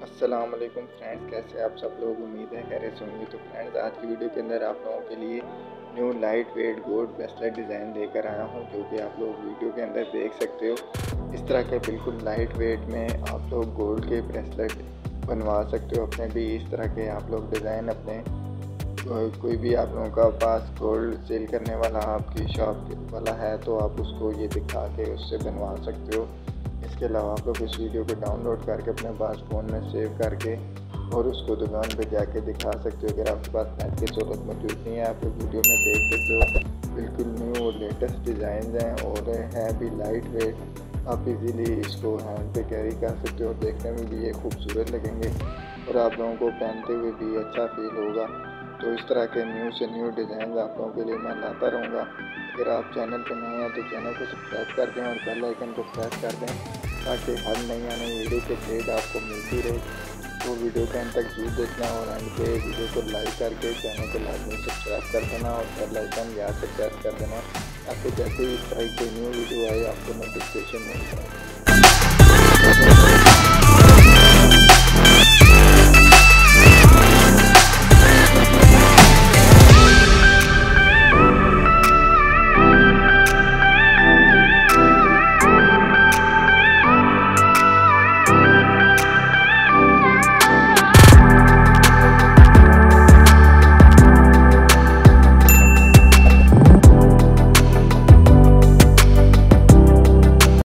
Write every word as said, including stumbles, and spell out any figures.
अस्सलाम वालेकुम फ्रेंड्स, कैसे आप सब लोग। उम्मीद है खैरियत से होंगे। तो फ्रेंड्स, आज की वीडियो के अंदर आप लोगों के लिए new light weight gold bracelet design लेकर आया हूं, जो कि आप लोग वीडियो के अंदर देख सकते हो। इस तरह के बिल्कुल लाइट वेट में आप लोग गोल्ड के ब्रेसलेट बनवा सकते हो अपने भी। इस तरह के आप लोग डिज़ाइन अपने कोई भी आप लोगों का पास गोल्ड सेल करने वाला आपकी शॉप वाला है तो आप उसको ये दिखा के उससे बनवा सकते हो। इसके अलावा आप लोग इस वीडियो को डाउनलोड करके अपने पास फ़ोन में सेव करके और उसको दुकान पे जाके दिखा सकते हो। अगर आपके पास नेट की सहूलत मौजूद नहीं है, आप लोग वीडियो में देख सकते हो। बिल्कुल न्यू और लेटेस्ट डिज़ाइन हैं और हैं भी लाइट वेट। आप इजीली इसको हैंड पे कैरी कर सकते हो और देखने में भी ये खूबसूरत लगेंगे और आप लोगों को पहनते हुए भी अच्छा फील होगा। तो इस तरह के न्यू से न्यू डिज़ाइन आप लोगों के लिए मैं लाता रहूँगा। अगर आप चैनल पर नए हैं तो चैनल को सब्सक्राइब कर दें और बेल आइकन को प्रेस कर दें ताकि हर नई आने वीडियो के अपडेट आपको मिलती रहे। तो वीडियो को अंत तक जरूर देखना और एंड पे वीडियो को लाइक करके चैनल को लाजमी सब्सक्राइब कर देना और बेल आइकन याद से प्रेस कर देना ताकि जैसे ही इस तरह की न्यू वीडियो आए आपको नोटिफिकेशन मिल जाए।